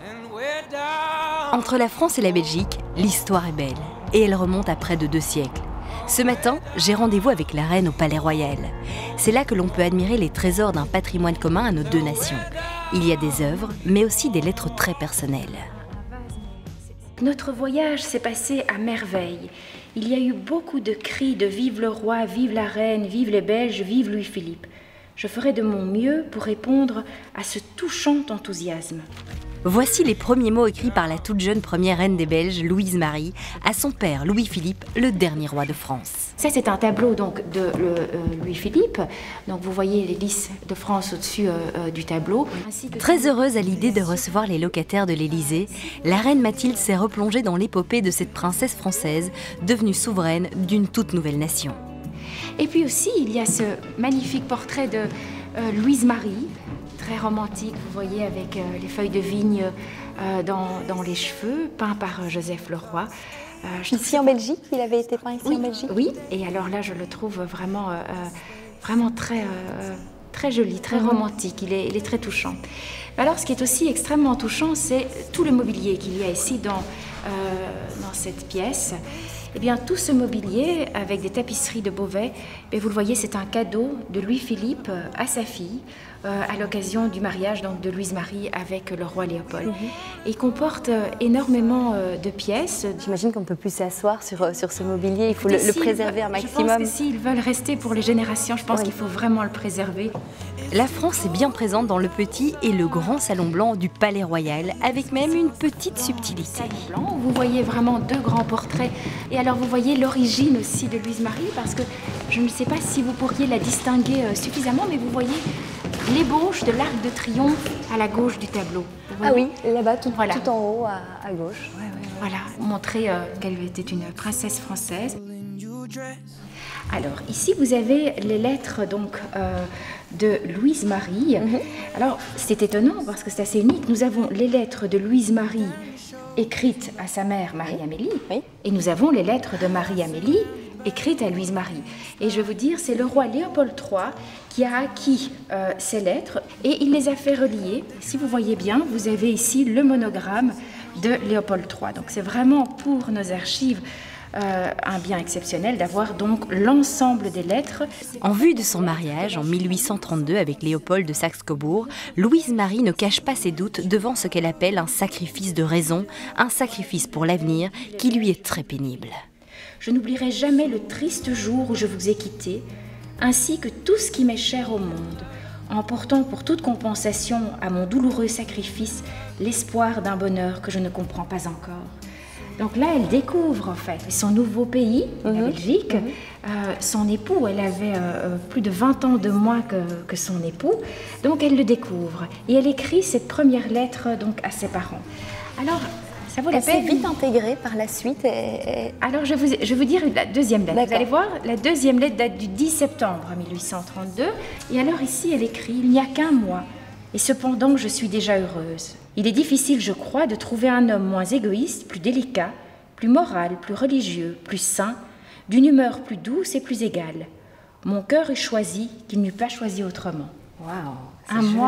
Entre la France et la Belgique, l'histoire est belle et elle remonte à près de 2 siècles. Ce matin, j'ai rendez-vous avec la reine au Palais Royal. C'est là que l'on peut admirer les trésors d'un patrimoine commun à nos 2 nations. Il y a des œuvres, mais aussi des lettres très personnelles. Notre voyage s'est passé à merveille. Il y a eu beaucoup de cris de « Vive le roi, vive la reine, vive les Belges, vive Louis-Philippe ». Je ferai de mon mieux pour répondre à ce touchant enthousiasme. Voici les premiers mots écrits par la toute jeune première reine des Belges, Louise Marie, à son père Louis-Philippe, le dernier roi de France. Ça, c'est un tableau donc, de Louis-Philippe. Donc, vous voyez les lys de France au-dessus du tableau. Très heureuse à l'idée de recevoir les locataires de l'Élysée, la reine Mathilde s'est replongée dans l'épopée de cette princesse française, devenue souveraine d'une toute nouvelle nation. Et puis aussi, il y a ce magnifique portrait de Louise Marie, très romantique, vous voyez, avec les feuilles de vigne dans les cheveux, peint par Joseph Leroy. Ici en Belgique, il avait été peint ici en Belgique? Oui, et alors là, je le trouve vraiment, vraiment très joli, très romantique, il est très touchant. Alors, ce qui est aussi extrêmement touchant, c'est tout le mobilier qu'il y a ici dans cette pièce. Eh bien, tout ce mobilier, avec des tapisseries de Beauvais, vous le voyez, c'est un cadeau de Louis-Philippe à sa fille, à l'occasion du mariage donc, de Louise Marie avec le roi Léopold. Et il comporte énormément de pièces. J'imagine qu'on ne peut plus s'asseoir sur ce mobilier, il faut le préserver un maximum. Je pense que s'ils veulent rester pour les générations, je pense qu'il faut vraiment le préserver. La France est bien présente dans le petit et le grand salon blanc du Palais Royal, avec même une petite subtilité. Blanc, vous voyez vraiment 2 grands portraits. Et alors vous voyez l'origine aussi de Louise Marie, parce que je ne sais pas si vous pourriez la distinguer suffisamment, mais vous voyez l'ébauche de l'Arc de Triomphe à la gauche du tableau. Ah oui, là-bas, tout en haut, à gauche. Voilà, montrer qu'elle était une princesse française. Alors, ici, vous avez les lettres donc, de Louise Marie. Alors, c'est étonnant parce que c'est assez unique. Nous avons les lettres de Louise Marie écrites à sa mère Marie-Amélie, et nous avons les lettres de Marie-Amélie écrites à Louise Marie. Et je vais vous dire, c'est le roi Léopold III qui a acquis ces lettres et il les a fait relier. Si vous voyez bien, vous avez ici le monogramme de Léopold III. Donc c'est vraiment pour nos archives un bien exceptionnel d'avoir donc l'ensemble des lettres. En vue de son mariage en 1832 avec Léopold de Saxe-Cobourg, Louise Marie ne cache pas ses doutes devant ce qu'elle appelle un sacrifice de raison, un sacrifice pour l'avenir qui lui est très pénible. Je n'oublierai jamais le triste jour où je vous ai quitté, ainsi que tout ce qui m'est cher au monde, en portant pour toute compensation à mon douloureux sacrifice l'espoir d'un bonheur que je ne comprends pas encore. Donc là, elle découvre en fait son nouveau pays, la Belgique, son époux. Elle avait plus de 20 ans de moins que son époux, donc elle le découvre. Et elle écrit cette première lettre donc, à ses parents. Alors, ça vaut la peine. Elle s'est vite intégrée par la suite. Alors, je vais vous dire la deuxième lettre. Vous allez voir, la deuxième lettre date du 10 septembre 1832. Et alors ici, elle écrit « Il n'y a qu'un mois, et cependant je suis déjà heureuse. Il est difficile, je crois, de trouver un homme moins égoïste, plus délicat, plus moral, plus religieux, plus sain, d'une humeur plus douce et plus égale. Mon cœur est choisi qu'il n'eût pas choisi autrement. » Waouh, un mois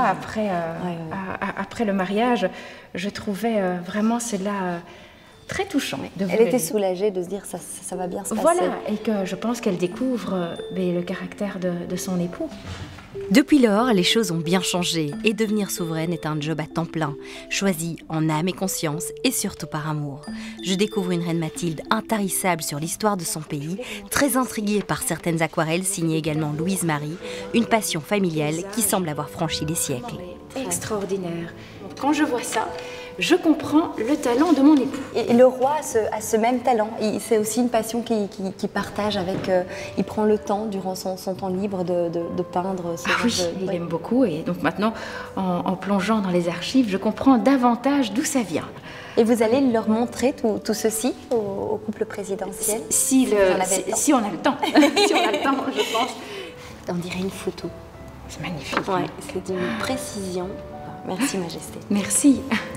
après le mariage, je trouvais vraiment cela très touchant. Elle était soulagée de se dire ça va bien se passer. Voilà, et que je pense qu'elle découvre le caractère de son époux. Depuis lors, les choses ont bien changé et devenir souveraine est un job à temps plein, choisi en âme et conscience et surtout par amour. Je découvre une reine Mathilde intarissable sur l'histoire de son pays, très intriguée par certaines aquarelles signées également Louise Marie, une passion familiale qui semble avoir franchi les siècles. Extraordinaire. Quand je vois ça, je comprends le talent de mon époux. Et le roi a ce même talent. C'est aussi une passion qu'il partage avec... il prend le temps, durant son temps libre, de peindre. Il aime beaucoup. Et donc maintenant, en plongeant dans les archives, je comprends davantage d'où ça vient. Et vous allez leur montrer tout ceci au couple présidentiel? Si on a le temps. Si on a le temps, je pense. On dirait une photo. C'est magnifique. Ouais, c'est d'une précision. Merci, Majesté. Merci.